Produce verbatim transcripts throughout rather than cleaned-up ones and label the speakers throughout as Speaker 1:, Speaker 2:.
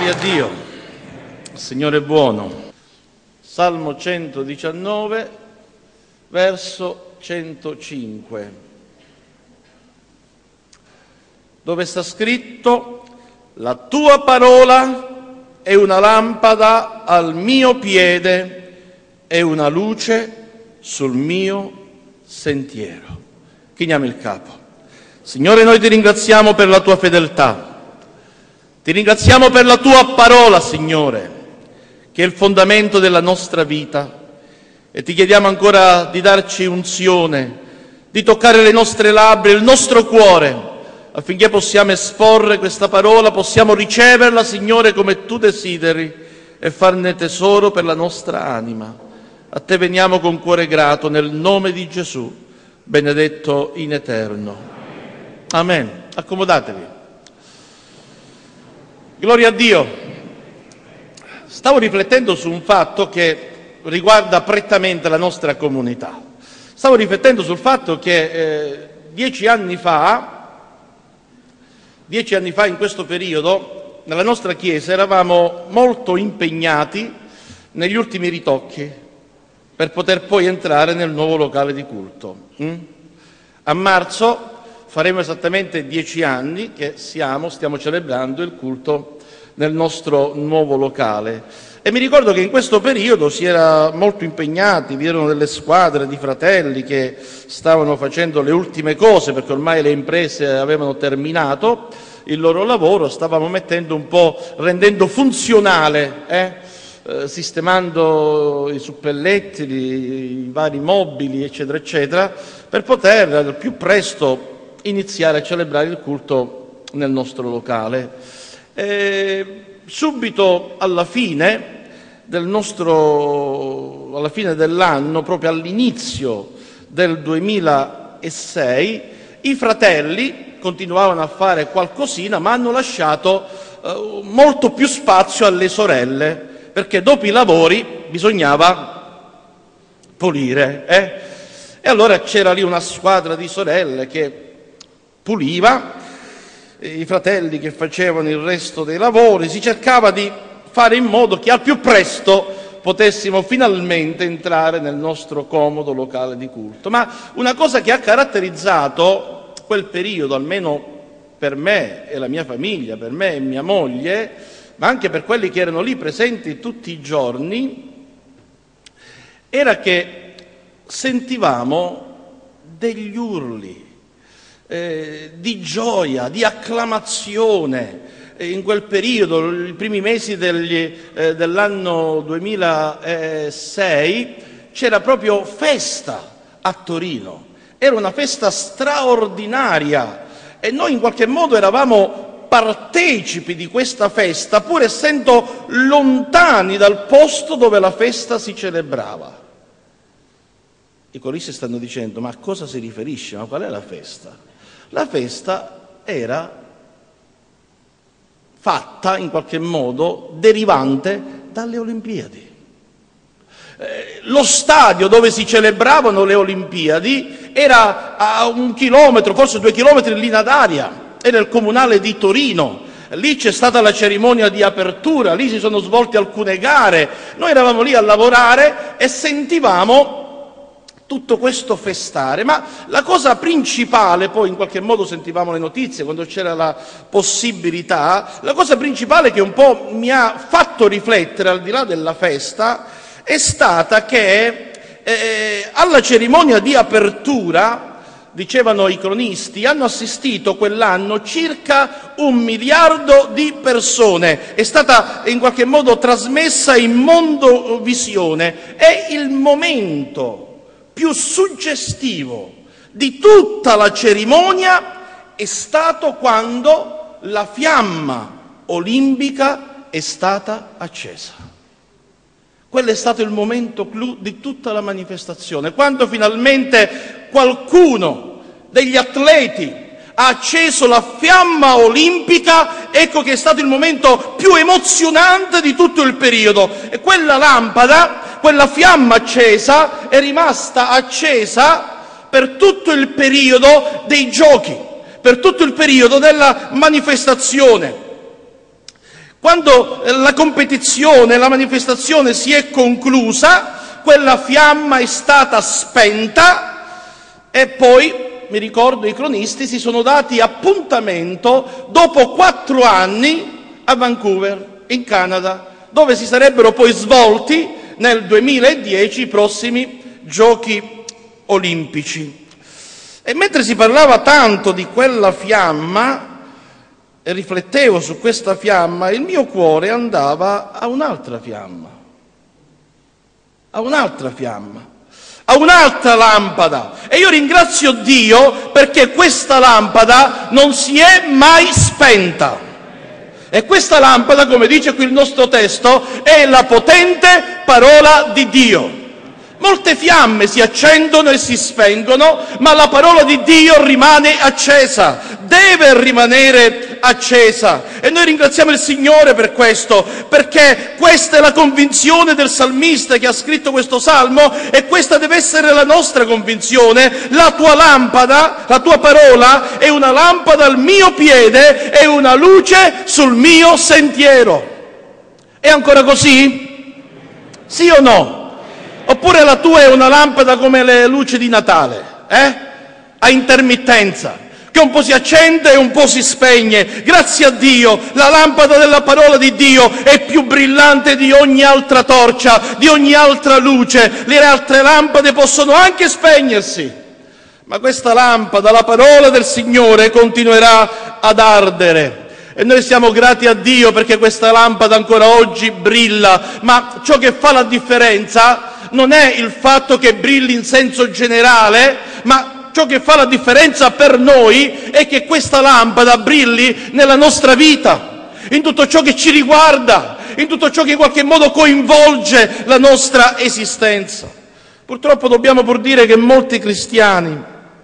Speaker 1: Gloria a Dio, il Signore è buono. Salmo centodiciannove, verso centocinque, dove sta scritto: la tua parola è una lampada al mio piede e una luce sul mio sentiero. Chiniamo il capo. Signore, noi ti ringraziamo per la tua fedeltà. Ti ringraziamo per la tua parola, Signore, che è il fondamento della nostra vita, e ti chiediamo ancora di darci unzione, di toccare le nostre labbra, il nostro cuore, affinché possiamo esporre questa parola, possiamo riceverla, Signore, come tu desideri, e farne tesoro per la nostra anima. A te veniamo con cuore grato, nel nome di Gesù, benedetto in eterno. Amen. Accomodatevi. Gloria a Dio. Stavo riflettendo su un fatto che riguarda prettamente la nostra comunità. Stavo riflettendo sul fatto che eh, dieci anni fa, dieci anni fa in questo periodo, nella nostra Chiesa eravamo molto impegnati negli ultimi ritocchi per poter poi entrare nel nuovo locale di culto. Mm? A marzo faremo esattamente dieci anni che siamo, stiamo celebrando il culto nel nostro nuovo locale. E mi ricordo che in questo periodo si era molto impegnati, vi erano delle squadre di fratelli che stavano facendo le ultime cose, perché ormai le imprese avevano terminato il loro lavoro, stavamo mettendo un po', rendendo funzionale, eh, eh, sistemando i suppelletti, i, i vari mobili, eccetera, eccetera, per poter al più presto iniziare a celebrare il culto nel nostro locale. E subito alla fine del nostro, alla fine dell'anno, proprio all'inizio del duemilasei, i fratelli continuavano a fare qualcosina, ma hanno lasciato eh, molto più spazio alle sorelle, perché dopo i lavori bisognava pulire. Eh? E allora c'era lì una squadra di sorelle che puliva, i fratelli che facevano il resto dei lavori, si cercava di fare in modo che al più presto potessimo finalmente entrare nel nostro comodo locale di culto. Ma una cosa che ha caratterizzato quel periodo, almeno per me e la mia famiglia, per me e mia moglie, ma anche per quelli che erano lì presenti tutti i giorni, era che sentivamo degli urli Eh, di gioia, di acclamazione. Eh, in quel periodo, i primi mesi degli, eh, dell'anno duemilasei, c'era proprio festa a Torino. Era una festa straordinaria e noi in qualche modo eravamo partecipi di questa festa, pur essendo lontani dal posto dove la festa si celebrava. I coristi stanno dicendo: ma a cosa si riferisce? Ma qual è la festa? La festa era fatta in qualche modo derivante dalle Olimpiadi. Eh, lo stadio dove si celebravano le Olimpiadi era a un chilometro, forse due chilometri in linea d'aria, era il comunale di Torino. Lì c'è stata la cerimonia di apertura, lì si sono svolte alcune gare. Noi eravamo lì a lavorare e sentivamo tutto questo festare, ma la cosa principale, poi in qualche modo sentivamo le notizie quando c'era la possibilità, la cosa principale che un po' mi ha fatto riflettere al di là della festa è stata che eh, alla cerimonia di apertura, dicevano i cronisti, hanno assistito quell'anno circa un miliardo di persone, è stata in qualche modo trasmessa in mondovisione. È il momento più suggestivo di tutta la cerimonia è stato quando la fiamma olimpica è stata accesa. Quello è stato il momento clou di tutta la manifestazione, quando finalmente qualcuno degli atleti ha acceso la fiamma olimpica. Ecco che è stato il momento più emozionante di tutto il periodo, e quella lampada, quella fiamma accesa è rimasta accesa per tutto il periodo dei giochi, per tutto il periodo della manifestazione. Quando la competizione, la manifestazione si è conclusa, quella fiamma è stata spenta e poi, mi ricordo, i cronisti si sono dati appuntamento dopo quattro anni a Vancouver, in Canada, dove si sarebbero poi svolti nel duemiladieci i prossimi Giochi Olimpici. E mentre si parlava tanto di quella fiamma, e riflettevo su questa fiamma, il mio cuore andava a un'altra fiamma, a un'altra fiamma, a un'altra lampada. E io ringrazio Dio perché questa lampada non si è mai spenta. E questa lampada, come dice qui il nostro testo, è la potente parola di Dio. Molte fiamme si accendono e si spengono, ma la parola di Dio rimane accesa, deve rimanere accesa. E noi ringraziamo il Signore per questo, perché questa è la convinzione del salmista che ha scritto questo salmo e questa deve essere la nostra convinzione. La tua lampada, la tua parola è una lampada al mio piede e una luce sul mio sentiero. È ancora così? Sì o no? Oppure la tua è una lampada come le luci di Natale, eh? A intermittenza, che un po' si accende e un po' si spegne. Grazie a Dio, la lampada della parola di Dio è più brillante di ogni altra torcia, di ogni altra luce. Le altre lampade possono anche spegnersi, ma questa lampada, la parola del Signore, continuerà ad ardere. E noi siamo grati a Dio perché questa lampada ancora oggi brilla, ma ciò che fa la differenza non è il fatto che brilli in senso generale, ma ciò che fa la differenza per noi è che questa lampada brilli nella nostra vita, in tutto ciò che ci riguarda, in tutto ciò che in qualche modo coinvolge la nostra esistenza. Purtroppo dobbiamo pur dire che molti cristiani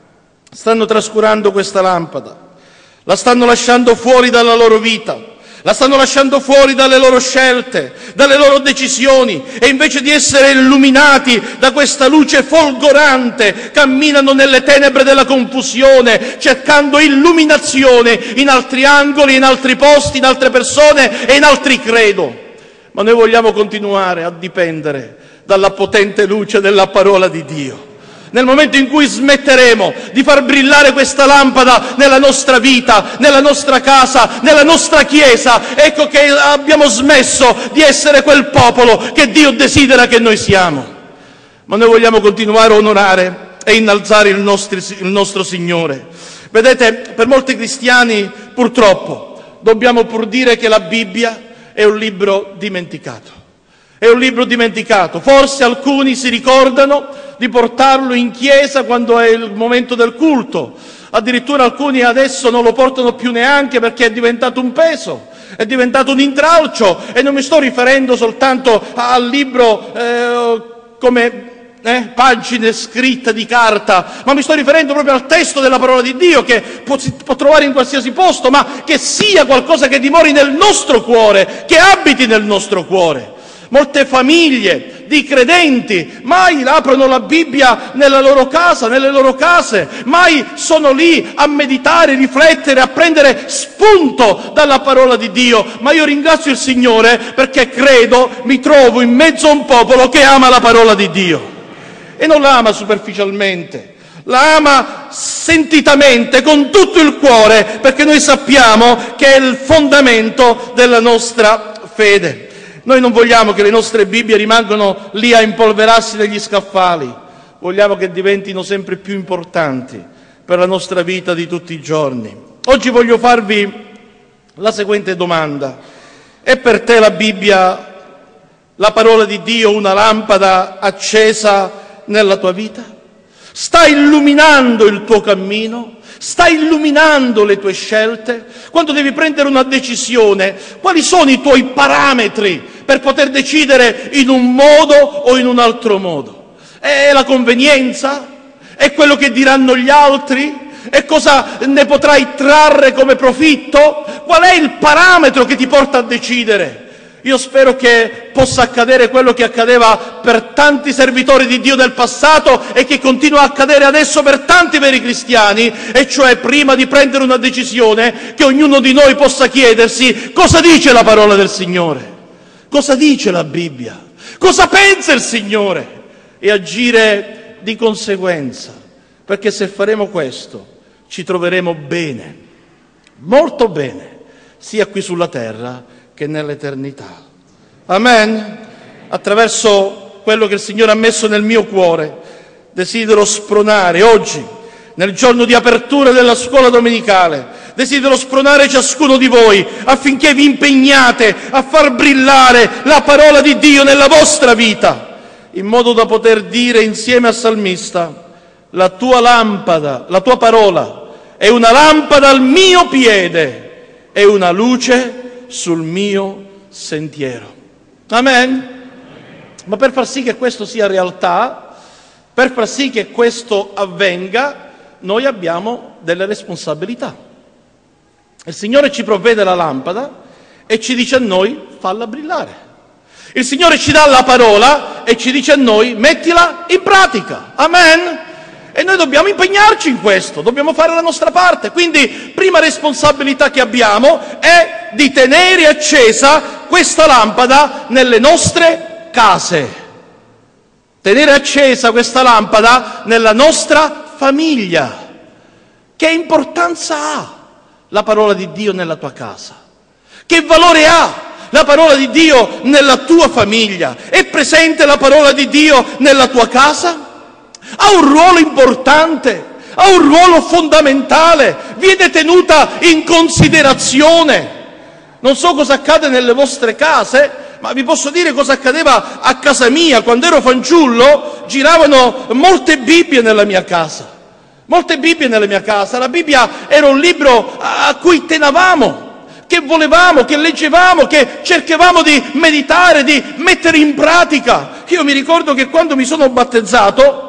Speaker 1: stanno trascurando questa lampada, la stanno lasciando fuori dalla loro vita, la stanno lasciando fuori dalle loro scelte, dalle loro decisioni, e invece di essere illuminati da questa luce folgorante camminano nelle tenebre della confusione, cercando illuminazione in altri angoli, in altri posti, in altre persone e in altri credo. Ma noi vogliamo continuare a dipendere dalla potente luce della parola di Dio. Nel momento in cui smetteremo di far brillare questa lampada nella nostra vita, nella nostra casa, nella nostra chiesa, ecco che abbiamo smesso di essere quel popolo che Dio desidera che noi siamo. Ma noi vogliamo continuare a onorare e innalzare il nostro, il nostro Signore. Vedete, per molti cristiani purtroppo dobbiamo pur dire che la Bibbia è un libro dimenticato. È un libro dimenticato. Forse alcuni si ricordano di portarlo in chiesa quando è il momento del culto. Addirittura alcuni adesso non lo portano più neanche perché è diventato un peso, è diventato un intralcio. E non mi sto riferendo soltanto al libro eh, come eh, pagine scritte di carta, ma mi sto riferendo proprio al testo della parola di Dio che può, si può trovare in qualsiasi posto, ma che sia qualcosa che dimori nel nostro cuore, che abiti nel nostro cuore. Molte famiglie di credenti mai aprono la Bibbia nella loro casa, nelle loro case, mai sono lì a meditare, riflettere, a prendere spunto dalla parola di Dio. Ma io ringrazio il Signore perché credo, mi trovo in mezzo a un popolo che ama la parola di Dio. E non la ama superficialmente, la ama sentitamente, con tutto il cuore, perché noi sappiamo che è il fondamento della nostra fede. Noi non vogliamo che le nostre Bibbie rimangano lì a impolverarsi negli scaffali, vogliamo che diventino sempre più importanti per la nostra vita di tutti i giorni. Oggi voglio farvi la seguente domanda: è per te la Bibbia, la parola di Dio, una lampada accesa nella tua vita? Sta illuminando il tuo cammino? Sta illuminando le tue scelte? Quando devi prendere una decisione, quali sono i tuoi parametri per poter decidere in un modo o in un altro modo? È la convenienza? È quello che diranno gli altri? E cosa ne potrai trarre come profitto? Qual è il parametro che ti porta a decidere? Io spero che possa accadere quello che accadeva per tanti servitori di Dio del passato e che continua a accadere adesso per tanti veri cristiani, e cioè prima di prendere una decisione che ognuno di noi possa chiedersi: cosa dice la parola del Signore? Cosa dice la Bibbia? Cosa pensa il Signore? E agire di conseguenza, perché se faremo questo ci troveremo bene, molto bene, sia qui sulla terra che nell'eternità. Amen? Attraverso quello che il Signore ha messo nel mio cuore, desidero spronare oggi, nel giorno di apertura della scuola domenicale, desidero spronare ciascuno di voi affinché vi impegnate a far brillare la parola di Dio nella vostra vita, in modo da poter dire insieme al salmista: la tua lampada, la tua parola è una lampada al mio piede e una luce sul mio sentiero. Amen? Ma per far sì che questo sia realtà, per far sì che questo avvenga, noi abbiamo delle responsabilità. Il Signore ci provvede la lampada e ci dice a noi: falla brillare. Il Signore ci dà la parola e ci dice a noi: mettila in pratica. Amen? E noi dobbiamo impegnarci in questo, dobbiamo fare la nostra parte. Quindi, prima responsabilità che abbiamo è di tenere accesa questa lampada nelle nostre case. Tenere accesa questa lampada nella nostra famiglia. Che importanza ha la parola di Dio nella tua casa? Che valore ha la parola di Dio nella tua famiglia? È presente la parola di Dio nella tua casa? Ha un ruolo importante, ha un ruolo fondamentale, viene tenuta in considerazione. Non so cosa accade nelle vostre case, ma vi posso dire cosa accadeva a casa mia. Quando ero fanciullo giravano molte Bibbie nella mia casa, molte Bibbie nella mia casa. La Bibbia era un libro a cui tenevamo, che volevamo, che leggevamo, che cercavamo di meditare, di mettere in pratica. Io mi ricordo che quando mi sono battezzato,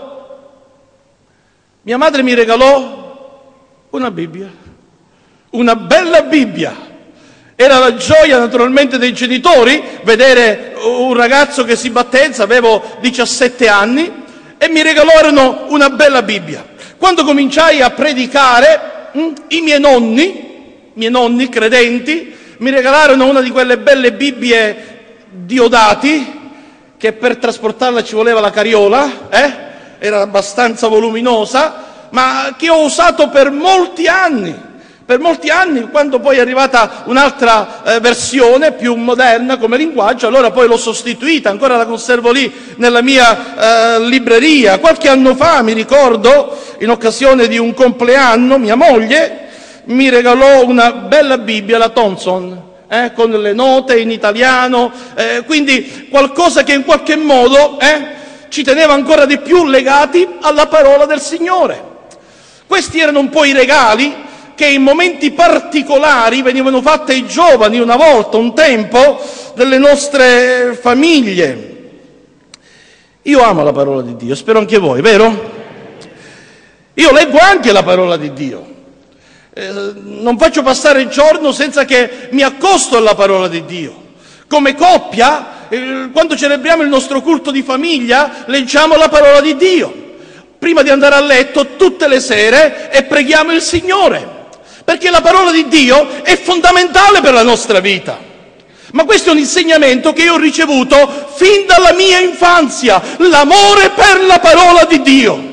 Speaker 1: mia madre mi regalò una Bibbia, una bella Bibbia. Era la gioia naturalmente dei genitori vedere un ragazzo che si battezza, avevo diciassette anni, e mi regalarono una bella Bibbia. Quando cominciai a predicare, i miei nonni, i miei nonni credenti, mi regalarono una di quelle belle Bibbie diodati, che per trasportarla ci voleva la carriola, eh? Era abbastanza voluminosa, ma che ho usato per molti anni, per molti anni. Quando poi è arrivata un'altra eh, versione più moderna come linguaggio, allora poi l'ho sostituita, ancora la conservo lì nella mia eh, libreria. Qualche anno fa, mi ricordo, in occasione di un compleanno, mia moglie mi regalò una bella Bibbia, la Thompson, eh, con le note in italiano, eh, quindi qualcosa che in qualche modo eh, ci teneva ancora di più legati alla parola del Signore. Questi erano un po' i regali che in momenti particolari venivano fatti ai giovani una volta, un tempo, delle nostre famiglie. Io amo la parola di Dio, spero anche voi, vero? Io leggo anche la parola di Dio. Eh, non faccio passare il giorno senza che mi accosto alla parola di Dio. Come coppia, quando celebriamo il nostro culto di famiglia, leggiamo la parola di Dio. Prima di andare a letto, tutte le sere, e preghiamo il Signore. Perché la parola di Dio è fondamentale per la nostra vita. Ma questo è un insegnamento che io ho ricevuto fin dalla mia infanzia, l'amore per la parola di Dio.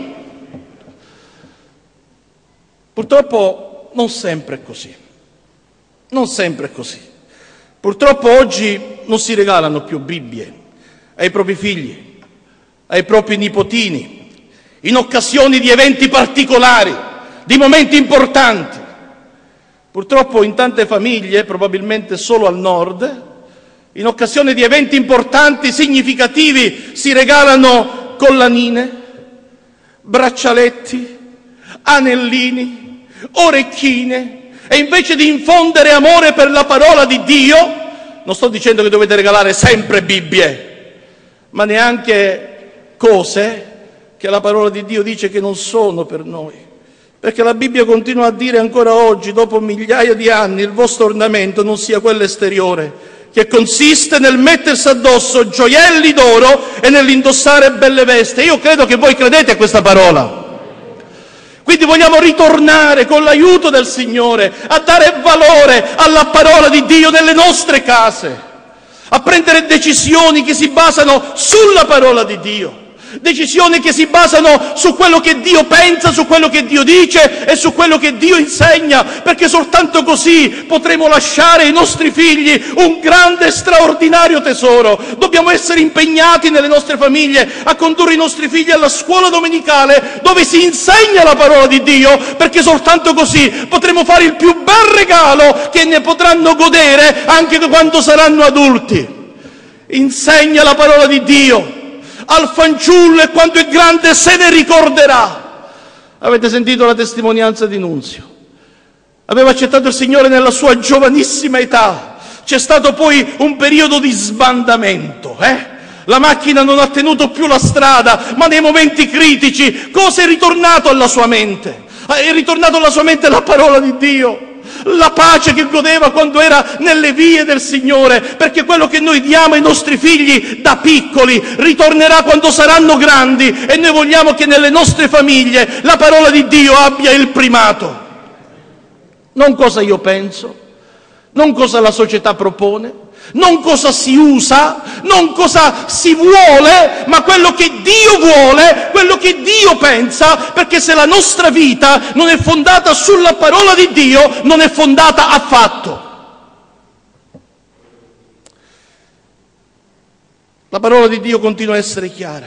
Speaker 1: Purtroppo non sempre è così. Non sempre è così. Purtroppo oggi non si regalano più Bibbie ai propri figli, ai propri nipotini, in occasioni di eventi particolari, di momenti importanti. Purtroppo in tante famiglie, probabilmente solo al nord, in occasione di eventi importanti, significativi, si regalano collanine, braccialetti, anellini, orecchine. E invece di infondere amore per la parola di Dio, non sto dicendo che dovete regalare sempre Bibbie, ma neanche cose che la parola di Dio dice che non sono per noi. Perché la Bibbia continua a dire ancora oggi, dopo migliaia di anni, il vostro ornamento non sia quello esteriore, che che consiste nel mettersi addosso gioielli d'oro e nell'indossare belle vesti. Io credo che voi credete a questa parola. Quindi vogliamo ritornare con l'aiuto del Signore a dare valore alla parola di Dio nelle nostre case, a prendere decisioni che si basano sulla parola di Dio, decisioni che si basano su quello che Dio pensa, su quello che Dio dice e su quello che Dio insegna, perché soltanto così potremo lasciare ai nostri figli un grande e straordinario tesoro. Dobbiamo essere impegnati nelle nostre famiglie a condurre i nostri figli alla scuola domenicale dove si insegna la parola di Dio, perché soltanto così potremo fare il più bel regalo che ne potranno godere anche quando saranno adulti. Insegna la parola di Dio al fanciullo e quando è grande se ne ricorderà. Avete sentito la testimonianza di Nunzio? Aveva accettato il Signore nella sua giovanissima età. C'è stato poi un periodo di sbandamento, eh? La macchina non ha tenuto più la strada, ma nei momenti critici cosa è ritornato alla sua mente? È ritornato alla sua mente la parola di Dio, la pace che godeva quando era nelle vie del Signore, perché quello che noi diamo ai nostri figli da piccoli ritornerà quando saranno grandi, e noi vogliamo che nelle nostre famiglie la parola di Dio abbia il primato. Non cosa io penso, non cosa la società propone, non cosa si usa, non cosa si vuole, ma quello che Dio vuole, quello che Dio pensa, perché se la nostra vita non è fondata sulla parola di Dio, non è fondata affatto. La parola di Dio continua a essere chiara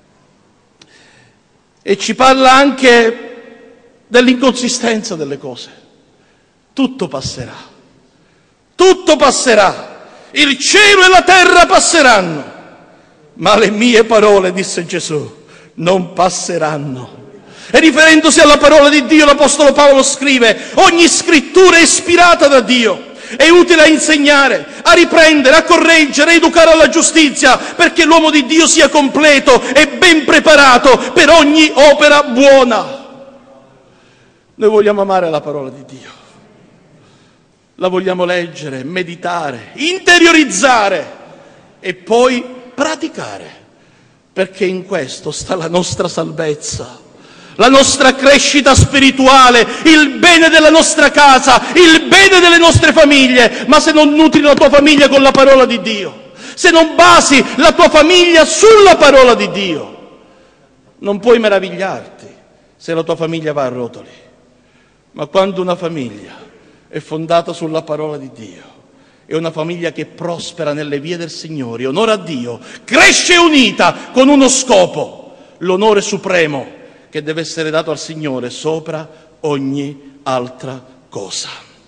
Speaker 1: e ci parla anche dell'inconsistenza delle cose. Tutto passerà, tutto passerà. Il cielo e la terra passeranno, ma le mie parole, disse Gesù, non passeranno. E riferendosi alla parola di Dio, l'Apostolo Paolo scrive: ogni scrittura è ispirata da Dio, è utile a insegnare, a riprendere, a correggere, a educare alla giustizia, perché l'uomo di Dio sia completo e ben preparato per ogni opera buona. Noi vogliamo amare la parola di Dio. La vogliamo leggere, meditare, interiorizzare e poi praticare, perché in questo sta la nostra salvezza, la nostra crescita spirituale, il bene della nostra casa, il bene delle nostre famiglie. Ma se non nutri la tua famiglia con la parola di Dio, se non basi la tua famiglia sulla parola di Dio, non puoi meravigliarti se la tua famiglia va a rotoli. Ma quando una famiglia è fondata sulla parola di Dio, è una famiglia che prospera nelle vie del Signore, onora a Dio, cresce unita con uno scopo, l'onore supremo che deve essere dato al Signore sopra ogni altra cosa.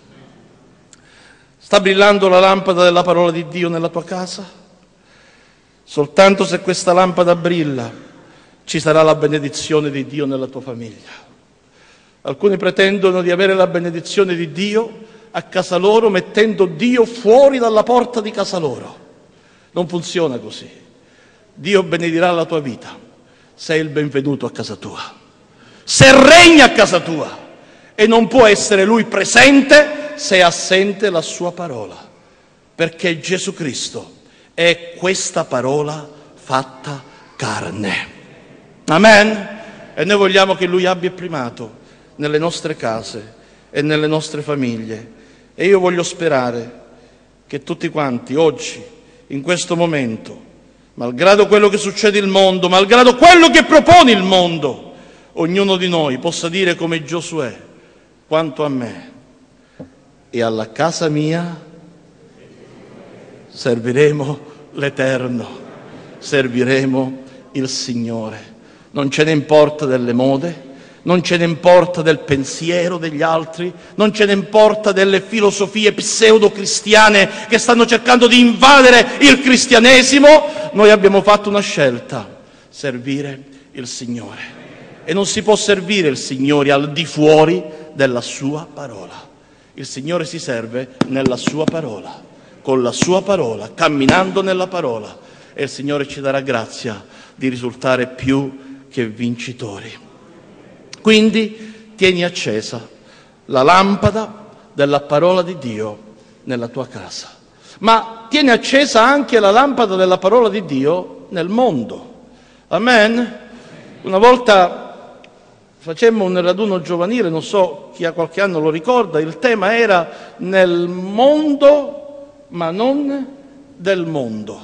Speaker 1: Sta brillando la lampada della parola di Dio nella tua casa? Soltanto se questa lampada brilla ci sarà la benedizione di Dio nella tua famiglia. Alcuni pretendono di avere la benedizione di Dio a casa loro mettendo Dio fuori dalla porta di casa loro. Non funziona così. Dio benedirà la tua vita. Sei il benvenuto a casa tua. Se regna a casa tua. E non può essere Lui presente se è assente la sua parola. Perché Gesù Cristo è questa parola fatta carne. Amen? E noi vogliamo che Lui abbia primato nelle nostre case e nelle nostre famiglie. E io voglio sperare che tutti quanti oggi, in questo momento, malgrado quello che succede nel mondo, malgrado quello che propone il mondo, ognuno di noi possa dire come Giosuè: quanto a me e alla casa mia serviremo l'Eterno, serviremo il Signore. Non ce ne importa delle mode, non ce ne importa del pensiero degli altri, non ce ne importa delle filosofie pseudo-cristiane che stanno cercando di invadere il cristianesimo. Noi abbiamo fatto una scelta: servire il Signore. E non si può servire il Signore al di fuori della sua parola. Il Signore si serve nella sua parola, con la sua parola, camminando nella parola. E il Signore ci darà grazia di risultare più che vincitori. Quindi tieni accesa la lampada della parola di Dio nella tua casa. ma tiene accesa anche la lampada della parola di Dio nel mondo. Amen? Una volta facemmo un raduno giovanile, non so chi ha qualche anno lo ricorda, il tema era nel mondo ma non del mondo.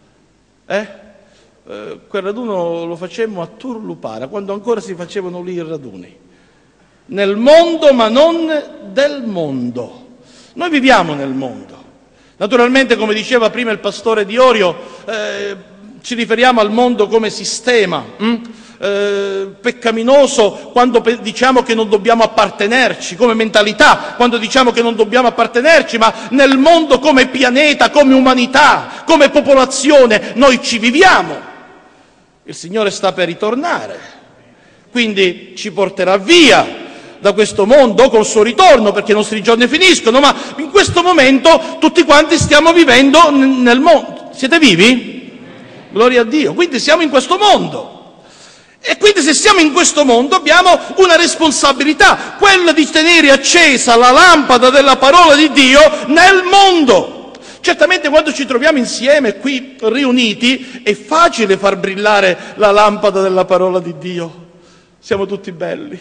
Speaker 1: Eh? Eh, quel raduno lo facemmo a Turlupara, quando ancora si facevano lì i raduni. Nel mondo ma non del mondo. Noi viviamo nel mondo. Naturalmente, come diceva prima il pastore Diorio, eh, ci riferiamo al mondo come sistema, hm? eh, peccaminoso quando pe- diciamo che non dobbiamo appartenerci, come mentalità, quando diciamo che non dobbiamo appartenerci, ma nel mondo come pianeta, come umanità, come popolazione, noi ci viviamo. Il Signore sta per ritornare, quindi ci porterà via da questo mondo col suo ritorno, perché i nostri giorni finiscono, ma in questo momento tutti quanti stiamo vivendo n- nel mondo. Siete vivi? Gloria a Dio. Quindi siamo in questo mondo. E quindi se siamo in questo mondo abbiamo una responsabilità, quella di tenere accesa la lampada della parola di Dio nel mondo. Certamente quando ci troviamo insieme qui riuniti è facile far brillare la lampada della parola di Dio. Siamo tutti belli,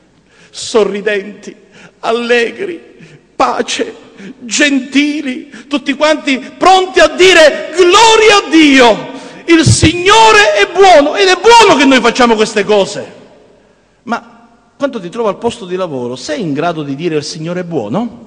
Speaker 1: sorridenti, allegri, pace, gentili, tutti quanti pronti a dire gloria a Dio, il Signore è buono, ed è buono che noi facciamo queste cose. Ma quando ti trovi al posto di lavoro, sei in grado di dire il Signore è buono?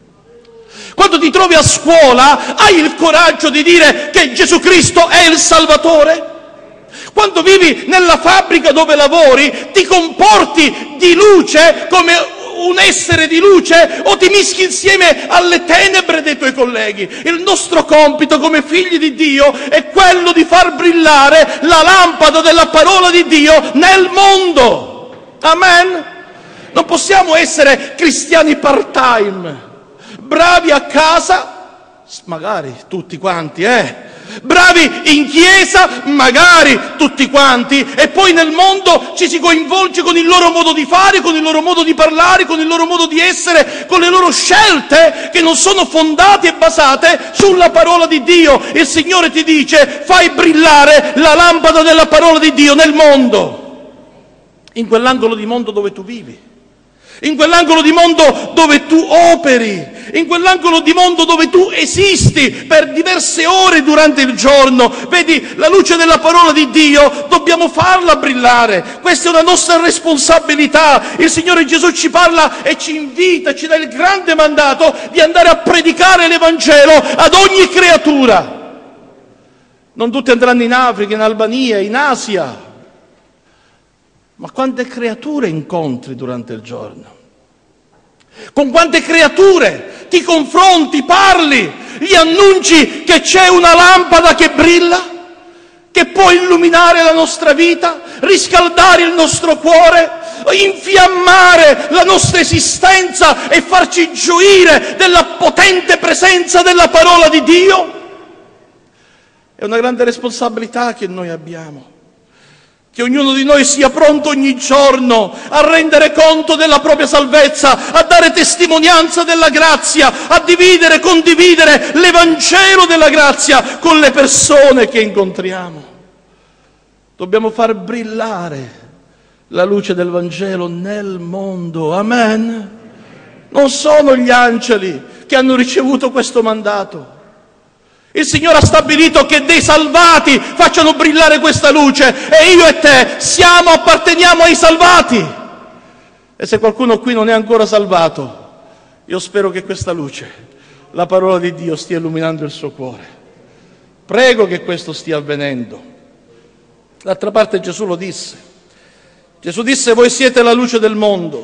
Speaker 1: Quando ti trovi a scuola, hai il coraggio di dire che Gesù Cristo è il Salvatore? Quando vivi nella fabbrica dove lavori, ti comporti di luce come un essere di luce o ti mischi insieme alle tenebre dei tuoi colleghi? Il nostro compito come figli di Dio è quello di far brillare la lampada della parola di Dio nel mondo. Amen? Non possiamo essere cristiani part-time, bravi a casa, magari tutti quanti, eh? Bravi in chiesa, magari tutti quanti, e poi nel mondo ci si coinvolge con il loro modo di fare, con il loro modo di parlare, con il loro modo di essere, con le loro scelte che non sono fondate e basate sulla parola di Dio. Il Signore ti dice: fai brillare la lampada della parola di Dio nel mondo, in quell'angolo di mondo dove tu vivi, in quell'angolo di mondo dove tu operi, in quell'angolo di mondo dove tu esisti per diverse ore durante il giorno. Vedi, la luce della parola di Dio dobbiamo farla brillare. Questa è una nostra responsabilità. Il Signore Gesù ci parla e ci invita, ci dà il grande mandato di andare a predicare l'Evangelo ad ogni creatura. Non tutti andranno in Africa, in Albania, in Asia. Ma quante creature incontri durante il giorno? Con quante creature ti confronti, parli, gli annunci che c'è una lampada che brilla, che può illuminare la nostra vita, riscaldare il nostro cuore, infiammare la nostra esistenza e farci gioire della potente presenza della parola di Dio? È una grande responsabilità che noi abbiamo. Che ognuno di noi sia pronto ogni giorno a rendere conto della propria salvezza, a dare testimonianza della grazia, a dividere, condividere l'Evangelo della grazia con le persone che incontriamo. Dobbiamo far brillare la luce del Vangelo nel mondo. Amen? Non sono gli angeli che hanno ricevuto questo mandato. Il Signore ha stabilito che dei salvati facciano brillare questa luce, e io e te siamo, apparteniamo ai salvati. E se qualcuno qui non è ancora salvato, io spero che questa luce, la parola di Dio, stia illuminando il suo cuore. Prego che questo stia avvenendo. D'altra parte Gesù lo disse. Gesù disse: voi siete la luce del mondo.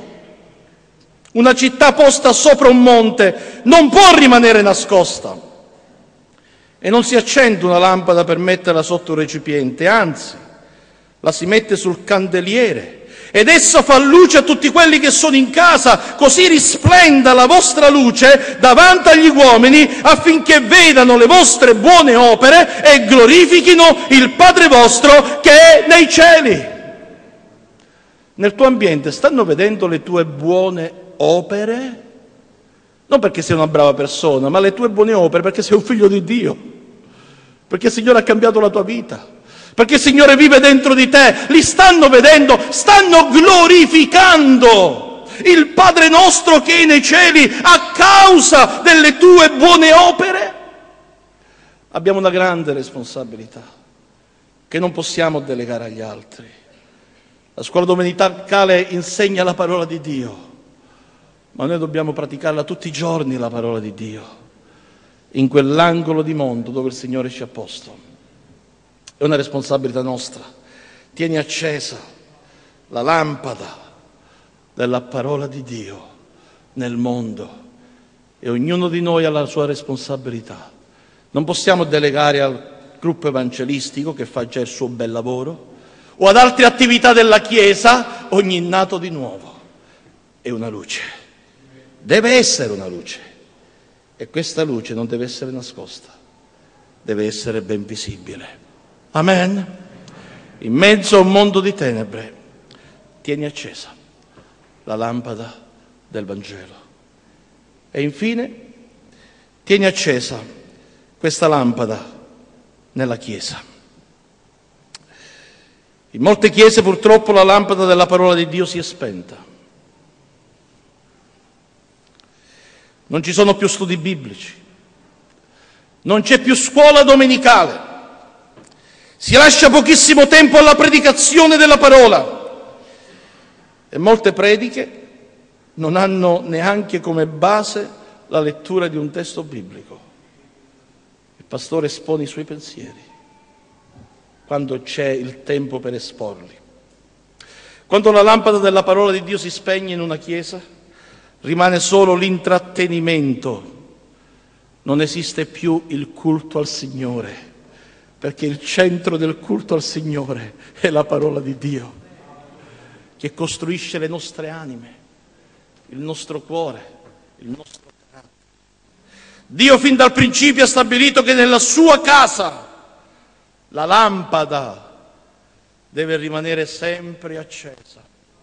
Speaker 1: Una città posta sopra un monte non può rimanere nascosta. E non si accende una lampada per metterla sotto un recipiente, anzi, la si mette sul candeliere, ed essa fa luce a tutti quelli che sono in casa, così risplenda la vostra luce davanti agli uomini, affinché vedano le vostre buone opere e glorifichino il Padre vostro che è nei cieli. Nel tuo ambiente stanno vedendo le tue buone opere? Non perché sei una brava persona, ma le tue buone opere perché sei un figlio di Dio, perché il Signore ha cambiato la tua vita, perché il Signore vive dentro di te. Li stanno vedendo, stanno glorificando il Padre nostro che è nei cieli a causa delle tue buone opere. Abbiamo una grande responsabilità che non possiamo delegare agli altri. La scuola domenicale insegna la parola di Dio, ma noi dobbiamo praticarla tutti i giorni, la parola di Dio, in quell'angolo di mondo dove il Signore ci ha posto. È una responsabilità nostra. Tieni accesa la lampada della parola di Dio nel mondo e ognuno di noi ha la sua responsabilità. Non possiamo delegare al gruppo evangelistico, che fa già il suo bel lavoro, o ad altre attività della Chiesa ogni nato di nuovo. È una luce, deve essere una luce, e questa luce non deve essere nascosta, deve essere ben visibile. Amen? In mezzo a un mondo di tenebre, tieni accesa la lampada del Vangelo. E infine, tieni accesa questa lampada nella Chiesa. In molte chiese purtroppo la lampada della parola di Dio si è spenta. Non ci sono più studi biblici, non c'è più scuola domenicale, si lascia pochissimo tempo alla predicazione della parola e molte prediche non hanno neanche come base la lettura di un testo biblico. Il pastore espone i suoi pensieri quando c'è il tempo per esporli. Quando la lampada della parola di Dio si spegne in una chiesa, rimane solo l'intrattenimento, non esiste più il culto al Signore, perché il centro del culto al Signore è la parola di Dio, che costruisce le nostre anime, il nostro cuore, il nostro carattere. Dio fin dal principio ha stabilito che nella sua casa la lampada deve rimanere sempre accesa.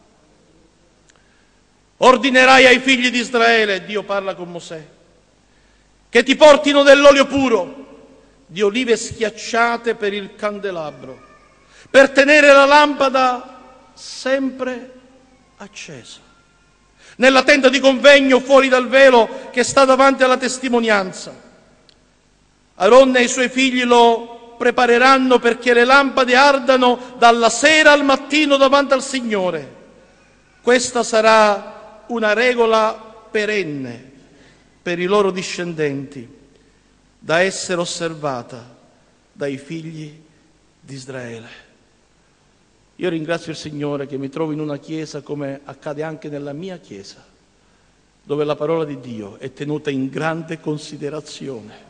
Speaker 1: Ordinerai ai figli di Israele, Dio parla con Mosè, che ti portino dell'olio puro, di olive schiacciate per il candelabro, per tenere la lampada sempre accesa. Nella tenda di convegno, fuori dal velo che sta davanti alla testimonianza, Aaron e i suoi figli lo prepareranno perché le lampade ardano dalla sera al mattino davanti al Signore. Questa sarà una regola perenne per i loro discendenti, da essere osservata dai figli di Israele. Io ringrazio il Signore che mi trovo in una chiesa, come accade anche nella mia chiesa, dove la parola di Dio è tenuta in grande considerazione.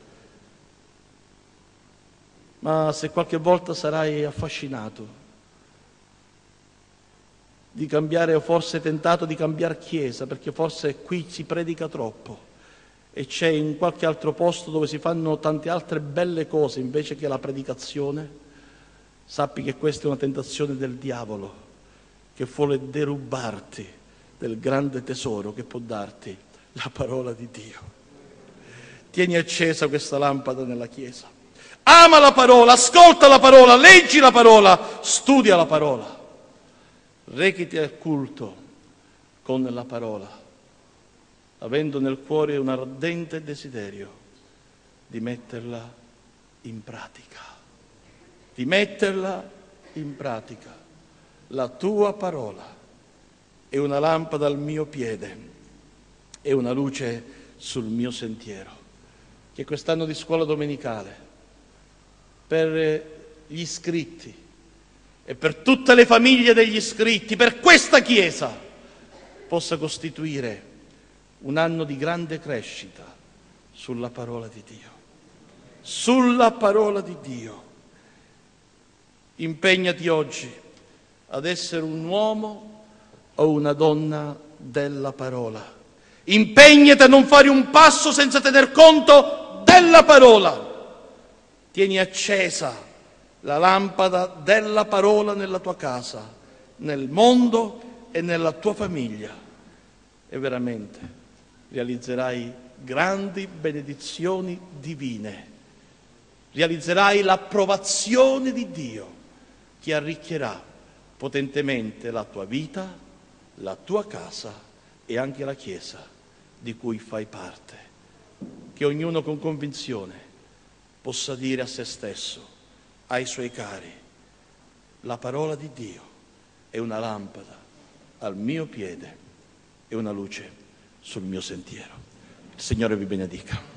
Speaker 1: Ma se qualche volta sarai affascinato di cambiare, o forse tentato di cambiare chiesa, perché forse qui si predica troppo e c'è in qualche altro posto dove si fanno tante altre belle cose invece che la predicazione, sappi che questa è una tentazione del diavolo che vuole derubarti del grande tesoro che può darti la parola di Dio. Tieni accesa questa lampada nella chiesa. Ama la parola, ascolta la parola, leggi la parola, studia la parola. Rechiti al culto con la parola, avendo nel cuore un ardente desiderio di metterla in pratica. Di metterla in pratica. La tua parola è una lampada al mio piede, è una luce sul mio sentiero. Che quest'anno di scuola domenicale, per gli iscritti e per tutte le famiglie degli iscritti, per questa Chiesa, possa costituire un anno di grande crescita sulla parola di Dio. Sulla parola di Dio. Impegnati oggi ad essere un uomo o una donna della parola. Impegnati a non fare un passo senza tener conto della parola. Tieni accesa la lampada della parola nella tua casa, nel mondo e nella tua famiglia. E veramente realizzerai grandi benedizioni divine, realizzerai l'approvazione di Dio che arricchirà potentemente la tua vita, la tua casa e anche la Chiesa di cui fai parte. Che ognuno con convinzione possa dire a se stesso, ai suoi cari: la parola di Dio è una lampada al mio piede e una luce sul mio sentiero. Il Signore vi benedica.